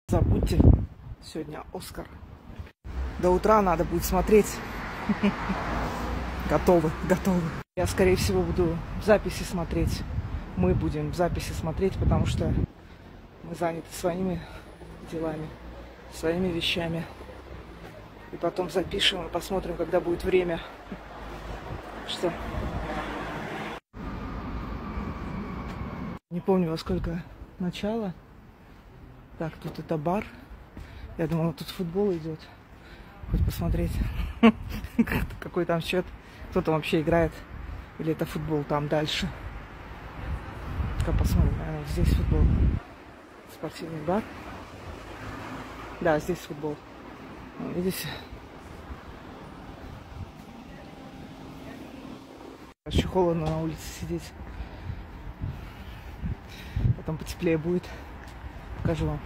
Забудьте, сегодня Оскар. До утра надо будет смотреть. Готовы. Я, скорее всего, буду в записи смотреть. Мы будем в записи смотреть, потому что мы заняты своими делами, своими вещами. И потом запишем и посмотрим, когда будет время. Что? Не помню, во сколько начало. Так, тут это бар. Я думала, тут футбол идет. Хоть посмотреть, какой там счет. Кто там вообще играет. Или это футбол там дальше. Как посмотрим, наверное, здесь футбол. Спортивный бар. Да, здесь футбол. Видите? Еще холодно на улице сидеть. Потом потеплее будет. Покажу вам.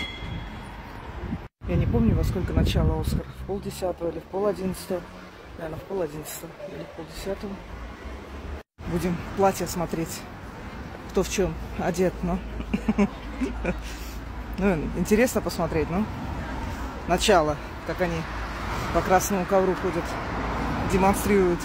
Я не помню, во сколько начало Оскар. В 10:30 или в 10:30. Наверное, в 10:30 или в 10:30. Будем платье смотреть. Кто в чем одет, но... Ну, интересно посмотреть, ну. Начало, как они по красному ковру ходят, демонстрируют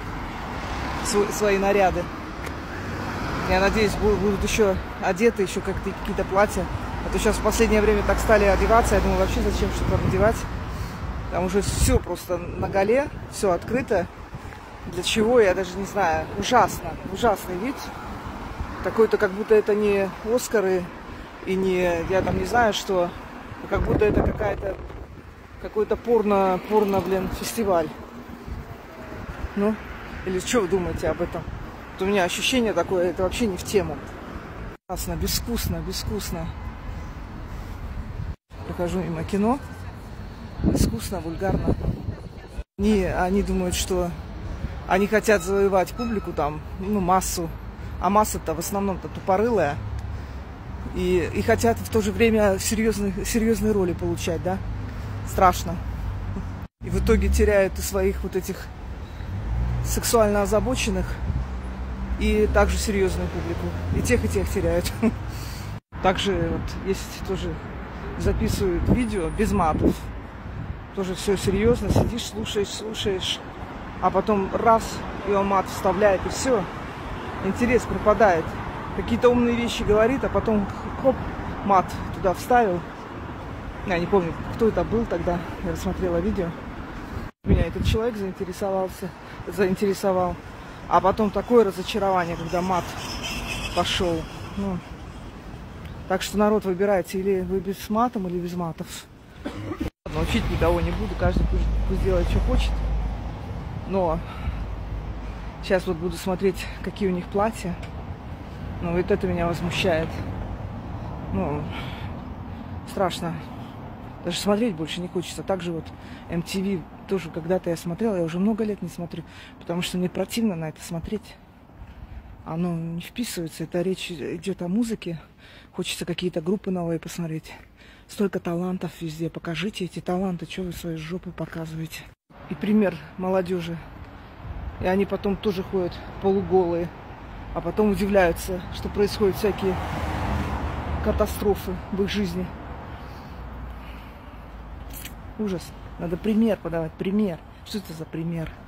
свои наряды. Я надеюсь, будут еще одеты, еще как-то какие-то платья. А то сейчас в последнее время так стали одеваться. Я думаю, вообще зачем что-то надевать? Там уже все просто наголе, все открыто. Для чего, я даже не знаю. Ужасно, ужасный вид. Такой-то, как будто это не Оскары и не, я там не знаю что, как будто это какой-то порно, фестиваль. Ну, или что вы думаете об этом? Вот у меня ощущение такое, это вообще не в тему. Ужасно, безвкусно. Прохожу мимо кино. Искусно, вульгарно. Они думают, что они хотят завоевать публику там, ну, массу. А масса-то в основном-то тупорылая. И хотят в то же время серьезные роли получать, да? Страшно. И в итоге теряют и своих вот этих сексуально озабоченных, и также серьезную публику. И тех теряют. Также вот есть тоже записывают видео без матов. Тоже все серьезно, сидишь, слушаешь, а потом раз, и он мат вставляет, и все. Интерес пропадает. Какие-то умные вещи говорит, а потом хоп, мат туда вставил. Я не помню, кто это был тогда. Я рассмотрела видео. Меня этот человек заинтересовал. А потом такое разочарование, когда мат пошел. Ну, так что народ выбирайте, или вы без матом, или без матов. Учить никого не буду, каждый пусть делает, что хочет. Но сейчас вот буду смотреть, какие у них платья. Ну, вот это меня возмущает. Ну, страшно. Даже смотреть больше не хочется. Также вот MTV тоже когда-то я смотрела, я уже много лет не смотрю, потому что мне противно на это смотреть. Оно не вписывается, это речь идет о музыке. Хочется какие-то группы новые посмотреть. Столько талантов везде. Покажите эти таланты, что вы свои жопы показываете. И пример молодежи. И они потом тоже ходят полуголые. А потом удивляются, что происходят всякие катастрофы в их жизни. Ужас. Надо пример подавать. Пример. Что это за пример?